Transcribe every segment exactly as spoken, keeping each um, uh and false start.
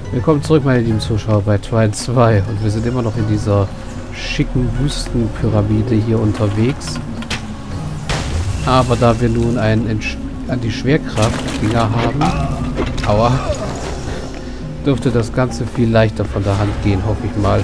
Willkommen zurück, meine lieben Zuschauer, bei Trine zwei. Und wir sind immer noch in dieser schicken Wüstenpyramide hier unterwegs. Aber da wir nun einen Anti-Schwerkraft-Dinger haben, aua, dürfte das Ganze viel leichter von der Hand gehen, hoffe ich mal.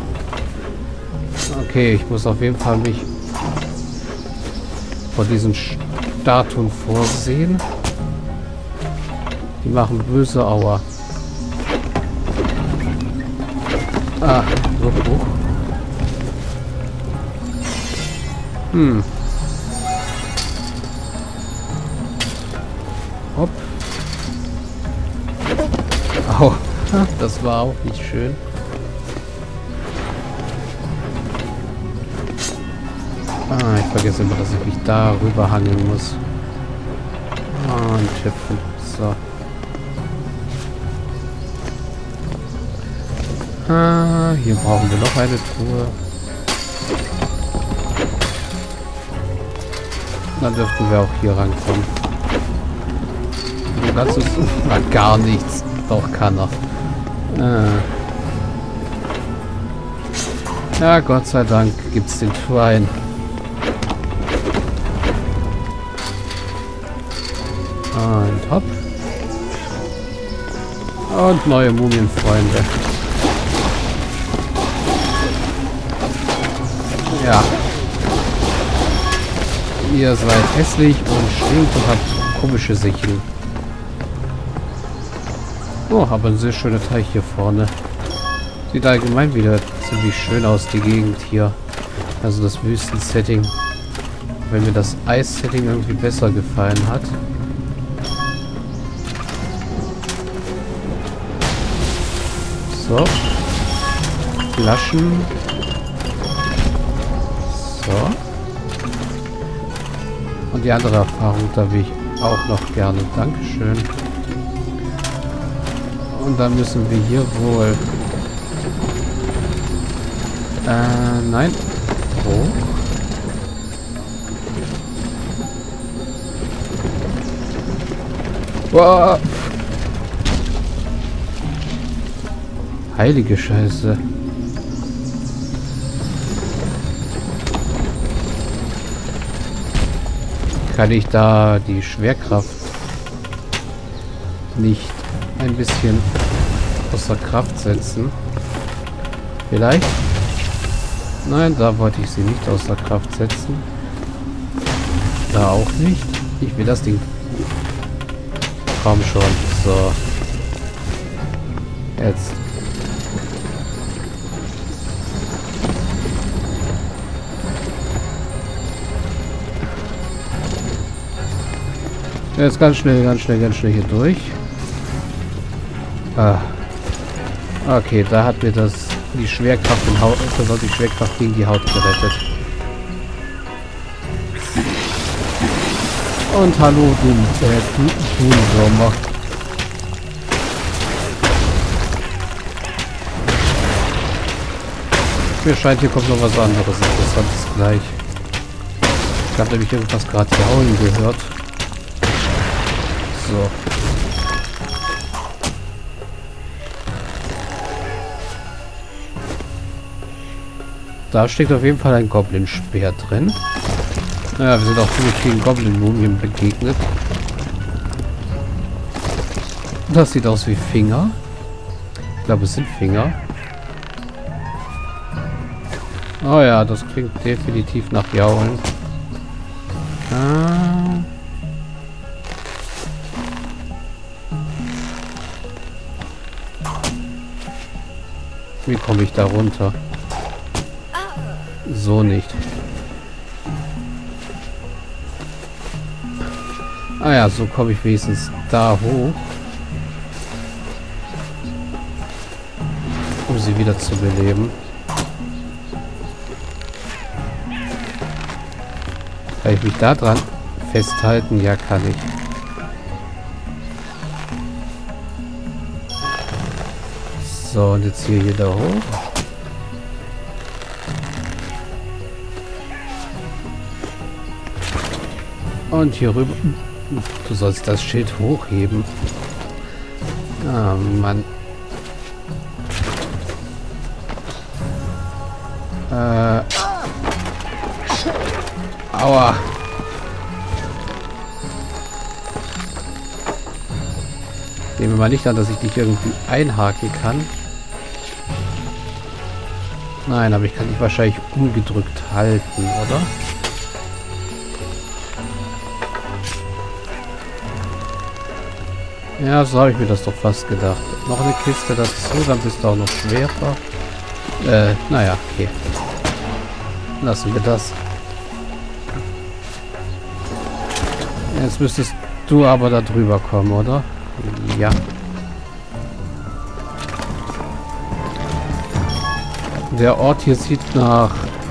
Okay, ich muss auf jeden Fall mich vor diesen Statuen vorsehen. Die machen böse Aua. Ah, so hoch. Hm. Hopp. Au. Das war auch nicht schön. Ah, ich vergesse immer, dass ich mich da rüber hangeln muss. Ah, und hüpfen. So. Ah, hier brauchen wir noch eine Truhe. Dann dürften wir auch hier rankommen. Du kannst es na, gar nichts. Doch kann er. Ah. Ja, Gott sei Dank gibt's den Trine. Und hopp. Und neue Mumienfreunde. Ja. Ihr seid hässlich und stinkt und habt komische Sicheln. Oh, aber ein sehr schöner Teich hier vorne. Sieht allgemein wieder ziemlich schön aus, die Gegend hier. Also das Wüstensetting. Wenn mir das Eissetting irgendwie besser gefallen hat. So. Flaschen. So. Und die andere Erfahrung, da will ich auch noch gerne. Dankeschön. Und dann müssen wir hier wohl... Äh, nein. Hoch. Wow. Heilige Scheiße. Kann ich da die Schwerkraft nicht ein bisschen außer Kraft setzen? Vielleicht? Nein, da wollte ich sie nicht außer Kraft setzen. Da auch nicht. Ich will das Ding. Komm schon. So. Jetzt. Jetzt ganz schnell, ganz schnell, ganz schnell hier durch. Ah. Okay, da hat mir das die Schwerkraft im Haut, also die Schwerkraft gegen die Haut gerettet. Und hallo, du, äh, du, du Würmer. Mir scheint, hier kommt noch was anderes Interessantes gleich. Ich habe nämlich irgendwas gerade jaulen gehört. So. Da steckt auf jeden Fall ein Goblin-Speer drin. Naja, wir sind auch ziemlich vielen Goblin-Mumien begegnet. Das sieht aus wie Finger. Ich glaube, es sind Finger. Oh ja, das klingt definitiv nach Jaulen. Ah. Wie komme ich da runter? So nicht. Ah ja, so komme ich wenigstens da hoch. Um sie wieder zu beleben. Kann ich mich da dran festhalten? Ja, kann ich. So, und jetzt hier wieder hoch. Und hier rüber. Du sollst das Schild hochheben. Ah, Mann. Äh. Aua. Nehmen wir mal nicht an, dass ich dich irgendwie einhaken kann. Nein, aber ich kann dich wahrscheinlich umgedrückt halten, oder? Ja, so habe ich mir das doch fast gedacht. Noch eine Kiste dazu, dann bist du auch noch schwerer. Äh, naja, okay. Lassen wir das. Jetzt müsstest du aber da drüber kommen, oder? Ja. Der Ort hier sieht nach...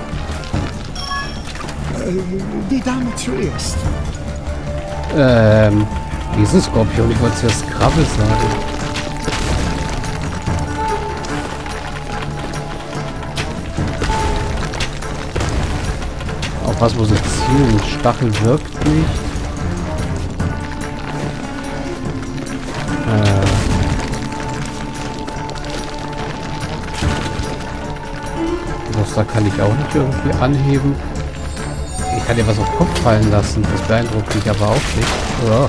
Die Dame zuerst. Ähm... Diesen Skorpion, ich wollte zuerst Krabbe sagen. Auf was muss ich zielen? Stachel wirkt nicht. Äh... Das da kann ich auch nicht irgendwie anheben. Ich kann dir was auf den Kopf fallen lassen. Das beeindruckt mich aber auch nicht. Oh.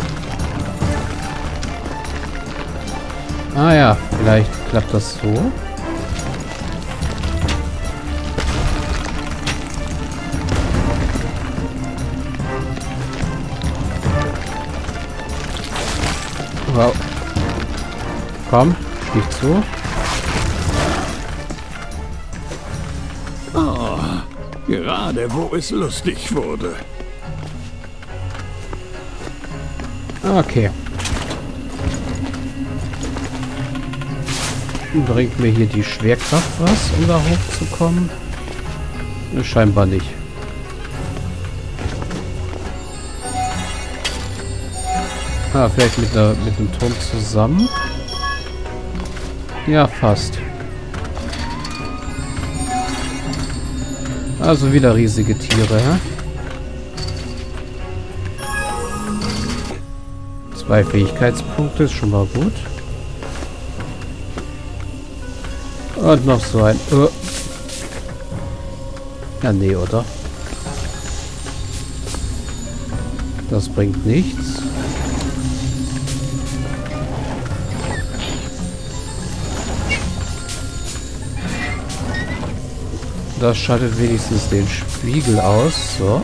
Ah ja, vielleicht klappt das so. Wow. Komm, stich zu. Oh, gerade wo es lustig wurde. Okay. Bringt mir hier die Schwerkraft was, um da hochzukommen? Scheinbar nicht. Ah, vielleicht mit, der, mit dem Turm zusammen? Ja, fast. Also wieder riesige Tiere, hä? Zwei Fähigkeitspunkte ist schon mal gut. Und noch so ein... Uh. Ja, nee, oder? Das bringt nichts. Das schaltet wenigstens den Spiegel aus. So.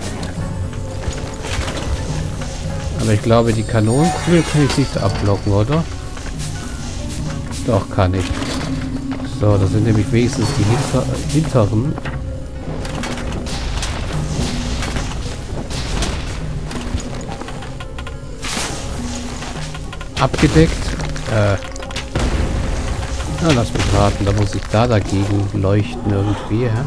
Aber ich glaube, die Kanonenkugel kann ich nicht abblocken, oder? Doch, kann ich. So, das sind nämlich wenigstens die hinter hinteren. Abgedeckt. Äh. Na, lass mich raten. Da muss ich da dagegen leuchten irgendwie, hä?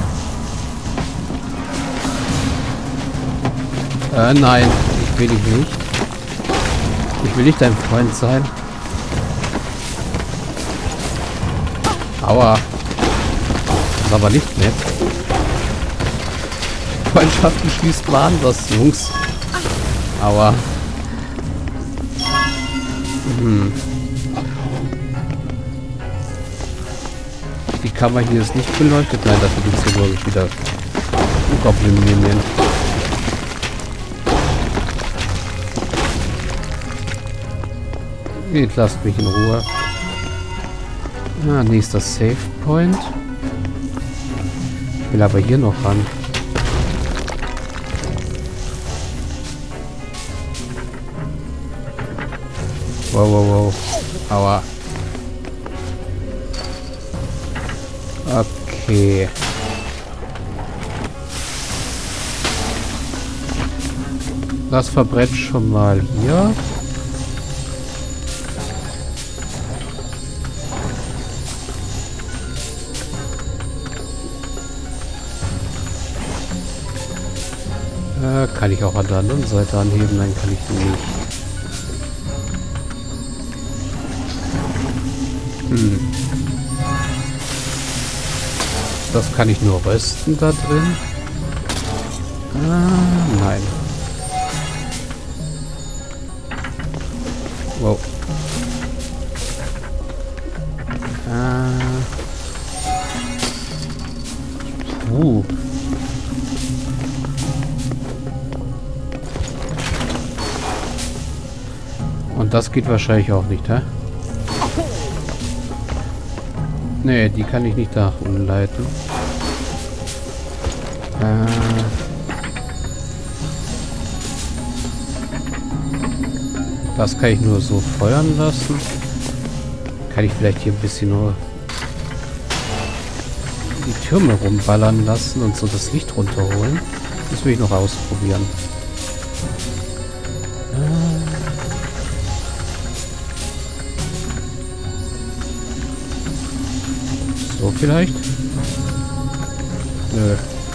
Äh, nein. Ich will dich nicht. Ich will nicht dein Freund sein. Aua. Das ist aber nicht nett. Freundschaften schließt man anders, Jungs. Aua. Hm. Die Kammer hier ist nicht beleuchtet. Nein, dafür gibt es hier glaube ich wieder Goblin-Linien. Geht, lasst mich in Ruhe. Ah, nächster Save Point. Ich will aber hier noch ran. Wow, wow, wow. Aua. Okay. Das verbrennt schon mal hier. Äh, kann ich auch an der anderen Seite anheben? Nein, kann ich nicht. Hm. Das kann ich nur rösten da drin. Ah, nein. Wow. Ah. Uh. Und das geht wahrscheinlich auch nicht, hä? Nee, die kann ich nicht nach unten leiten. Äh. Das kann ich nur so feuern lassen. Kann ich vielleicht hier ein bisschen nur die Türme rumballern lassen und so das Licht runterholen. Das will ich noch ausprobieren. So vielleicht? Nö.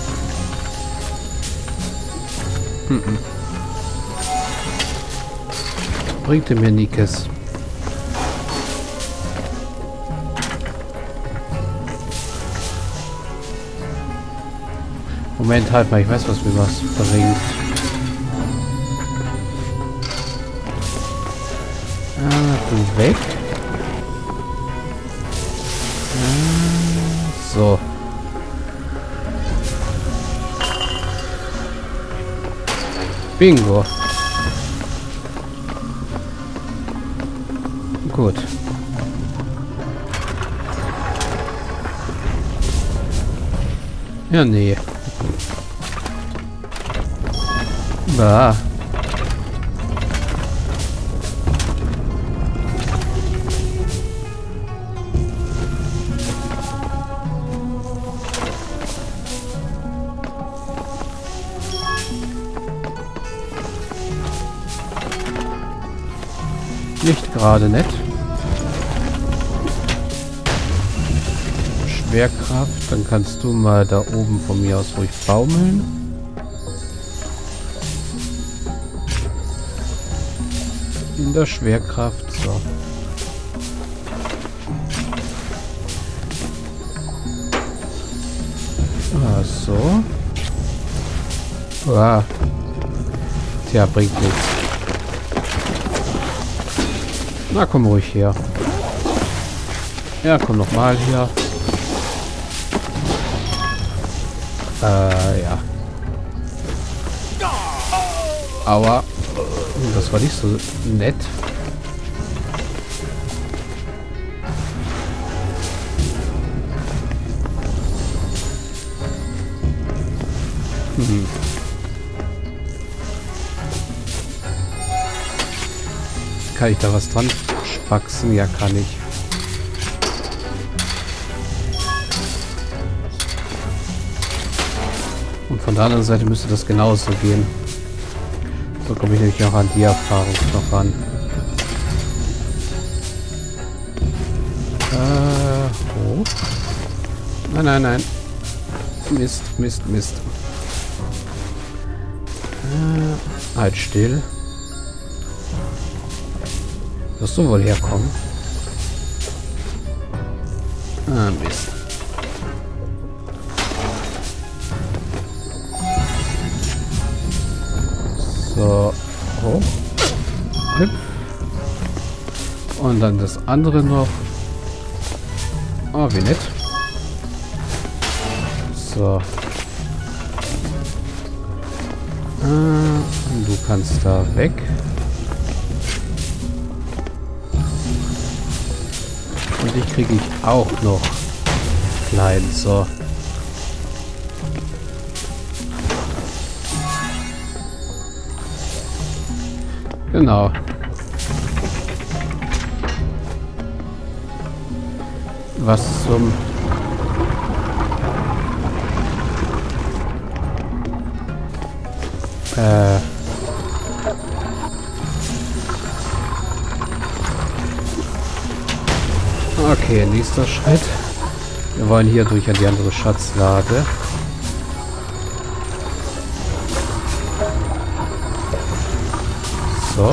Hm -mm. Bringt mir Nikes. Moment, halt mal, ich weiß, was mir was bringt. Ah, du weg. Ah, so. Bingo. Gut. Ja, nee. Bah. Nicht gerade nett. Schwerkraft, dann kannst du mal da oben von mir aus ruhig baumeln. In der Schwerkraft, so. Ah, so. Ah. Tja, bringt nichts. Na, komm ruhig her. Ja, komm nochmal hier. Äh, ja. Aua. Das war nicht so nett. Hm. Kann ich da was dran spaxen? Ja, kann ich. Und von der anderen Seite müsste das genauso gehen. So komme ich nämlich auch an die Erfahrung noch ran. Äh, hoch. Nein, nein, nein. Mist, Mist, Mist. Äh, halt still. Wirst du wohl herkommen? Ah, Mist. So, hoch. Hüpf. Und dann das andere noch. Oh, wie nett. So. Ah, und du kannst da weg. Und die kriege ich auch noch klein. So. Genau. Was zum... Äh... Okay, nächster Schritt. Wir wollen hier durch an die andere Schatzlade. So.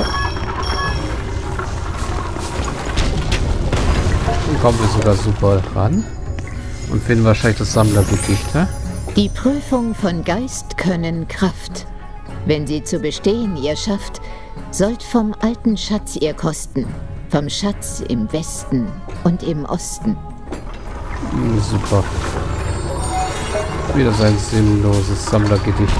Dann kommen wir sogar super ran. Und finden wahrscheinlich das Sammlergedicht, hä? Die Prüfung von Geist, Können, Kraft. Wenn sie zu bestehen ihr schafft, sollt vom alten Schatz ihr kosten. Vom Schatz im Westen und im Osten. Super. Wieder so ein sinnloses Sammlergedicht.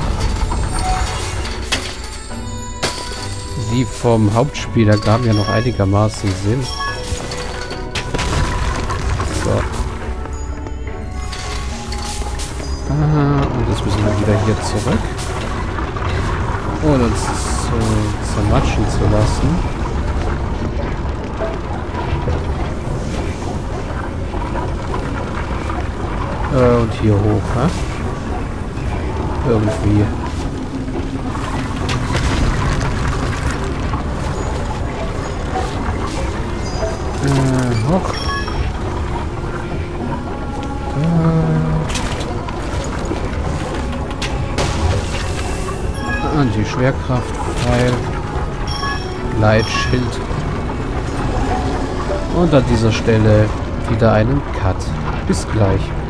Die vom Hauptspieler gaben ja noch einigermaßen Sinn. So. Ah, und jetzt müssen wir wieder hier zurück. Ohne uns so zermatschen zu lassen. Äh, und hier hoch, ne? Irgendwie. Äh, hoch. Äh. Anti-Schwerkraft, Pfeil. Leitschild. Und an dieser Stelle wieder einen Cut. Bis gleich.